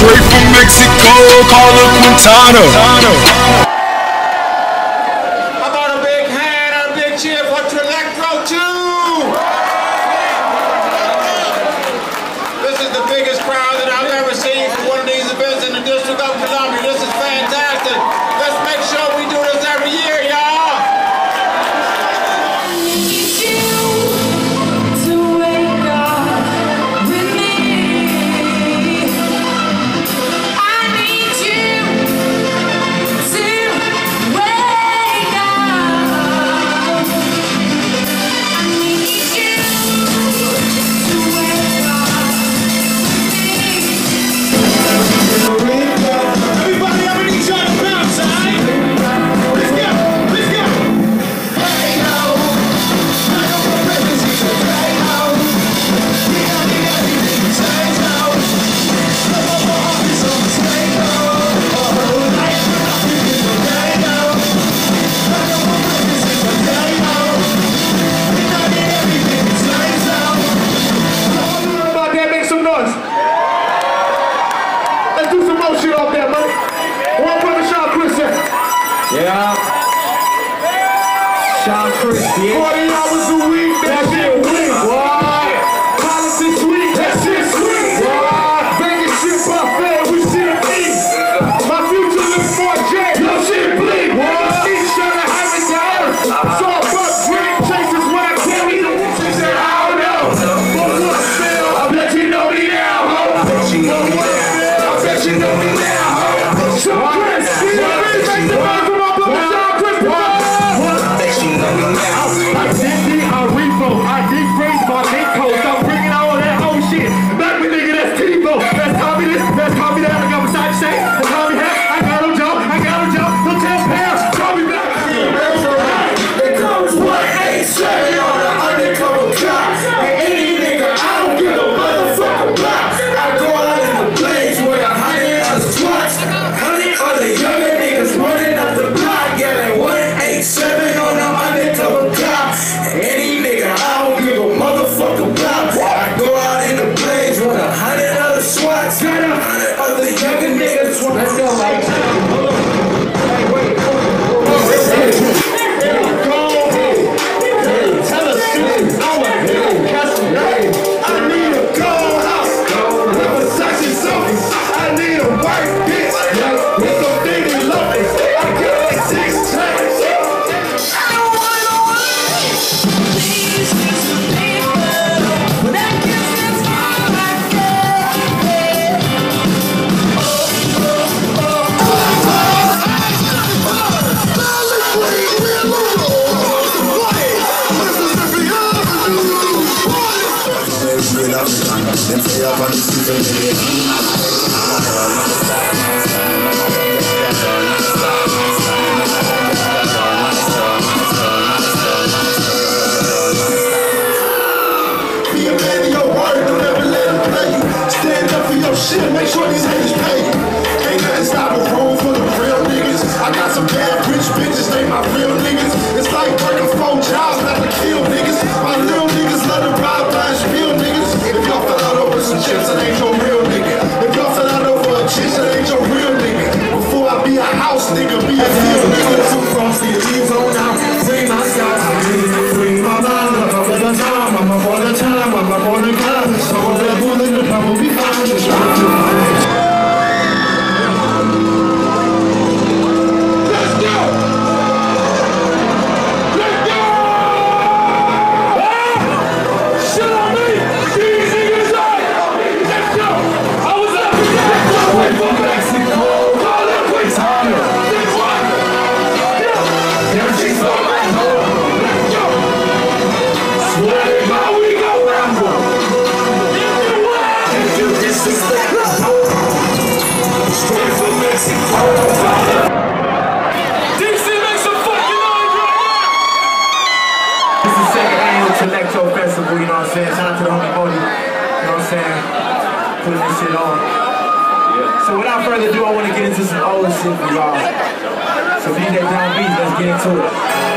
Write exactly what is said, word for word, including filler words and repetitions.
Straight from Mexico, call her Quintana. How about a big hand and a big cheer for Trelectro two? This is the biggest crowd that I've ever seen for one of these events in the District of Columbia. This is fantastic. Let's make sure we do this every year, y'all. Yeah. Sean Chris, yeah. forty hours a week, that shit weak. What? Politics week, that shit sweet. What? Vegas shit buffet, we shit eat. My future looks more J, your shit bleak. What? Each shot of heaven to earth. So I fuck drink chases when I carry the she said, I don't know. But what still? I bet you know me now, ho. I bet you know me now. I bet you know me now, ho. Sean Chris, yeah. Make the buzz from my brother Sean Chris. I did the I repo, I did praise my big coat. I'm bringing all that old shit. Back me nigga, that's T-Bo. That's copy this, that's copy that. I got beside the shade. That's copy hat. I got no job, I got no job. Don't tell pals, call me back. It comes one eight seven on the undercover clock. And any nigga, I don't give a motherfucker block. I go out in the blaze with a hundred other swats. Hundred other younger niggas running up the block. Yelling one eight seven on the undercover clock. Any nigga, I don't give a motherfucker block. I go out in the blaze with a hundred other swats. Got a hundred other younger niggas. Let's go, like. Hey, wait. Tell us soon. I need a gold house with Versace sofas. I need a white bitch with some fitted loafers. I get like six chains. Be a man of your word, don't ever let him play you. Stand up for your shit, make sure these haters pay you. Ain't nothing stopping room for the real niggas. I got some bad rich bitches, they my real niggas. It's like working four jobs, not to kill niggas. My little niggas love to ride by and spill niggas. If y'all fell out over some chips, it ain't your real nigga. If y'all fell out over a chick, it ain't your real nigga. Before I be a house nigga, be a field nigga. Two from the leaves on out, bring my scouts, bring my mind up all the time. I'm up all the time, I'm up all the time. So the bullet will probably be fine. Just trying to find. Let's go! Let's go! Ah! Shit on me! These niggas like! Let's go! I was up in that way from Mexico. Call it Quintana. That's what? Yeah! Yeah, she's on my home. Let's go! Swear to God, we go ramble. And do this is the straight from Mexico. D C, make some fucking noise right now! This is the second annual Trelectro Festival, you know what I'm saying? Shout out to the homie Modi, you know what I'm saying? Putting this shit on. Yeah. So without further ado, I want to get into some old shit for y'all. So if you need that down beat, let's get into it.